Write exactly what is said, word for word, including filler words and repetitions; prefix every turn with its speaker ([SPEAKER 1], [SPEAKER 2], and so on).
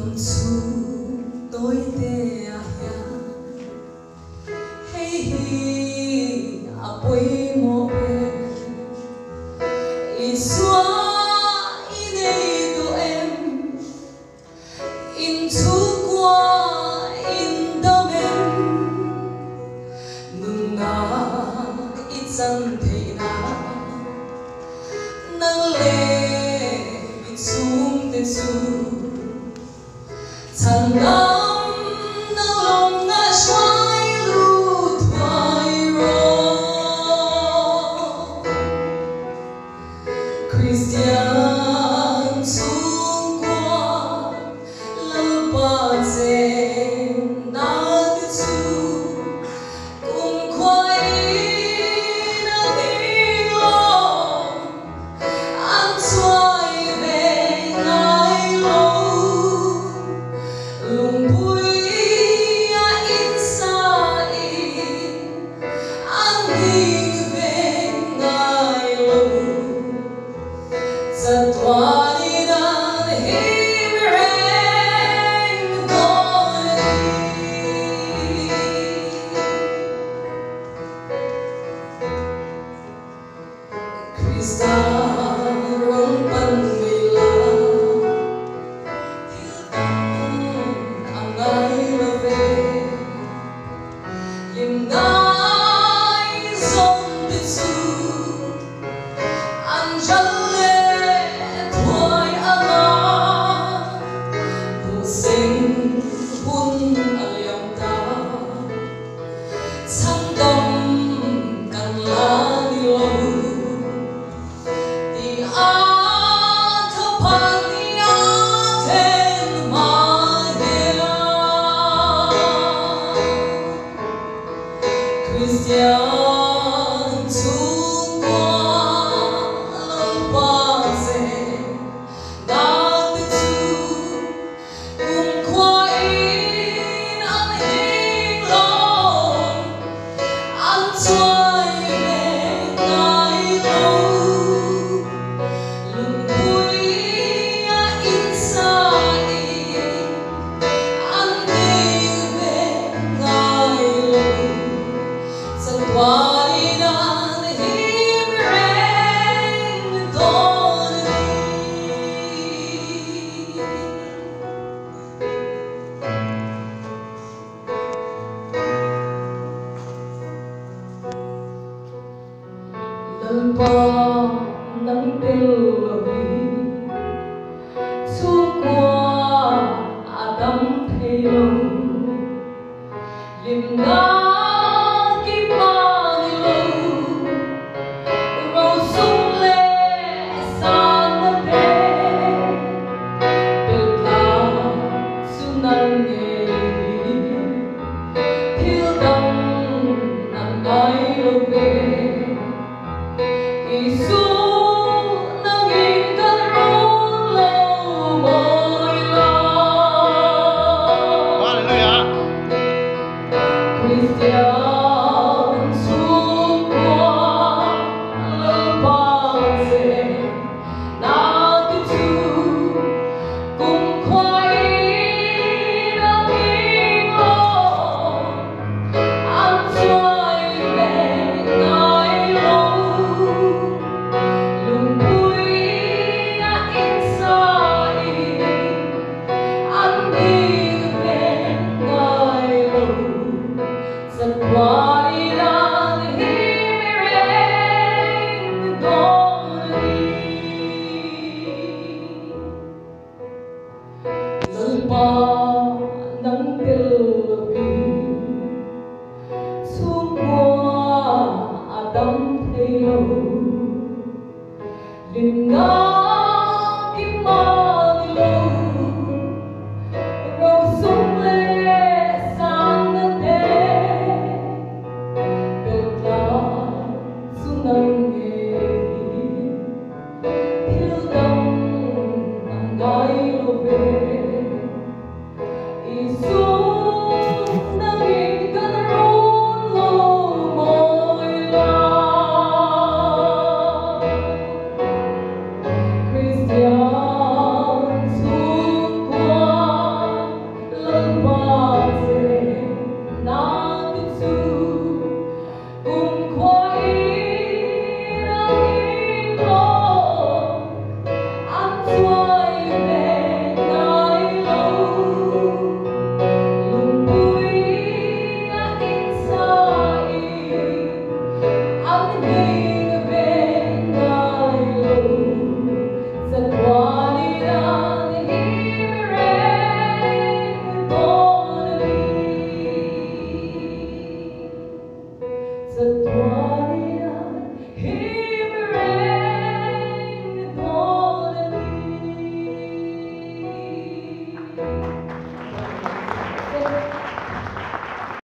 [SPEAKER 1] Kristian chhungkua Lalpa chenna cùng khoai nắng yêu anh xoay về ngày lâu lùng bụi in xa in anh đi về ngày lâu giật hoa đi đàn him reng đôi Kristian rong pan mila thiếu tâm ang ngày lo về lim ngai sông tự su anh chân Kristian chhungkua Lalpa chenna cùng khoai anh yên lòng anh xoay về ngày lâu lùng bụi in xa in anh đi về ngày lâu giật hoa đi đàn him reng đôi Lalpa nắng tiêu vì chhungkua Adam thấy lâu lim na Kristian chhungkua Lalpa chenna cùng khoai nắng yên lòng anh xoay về ngày lâu lùng bụi in xa in anh đi về ngày lâu giật hoa đi đàn him reng đôi Lalpa nắng tiêu vì chhungkua Adam thấy lâu lim na kim ma đi lâu râu sung lê sang ngân đê biệt là xuống nắng nghề thiếu tâm nắng gái lo về xuống nắng in cơn rốn lâu môi la sa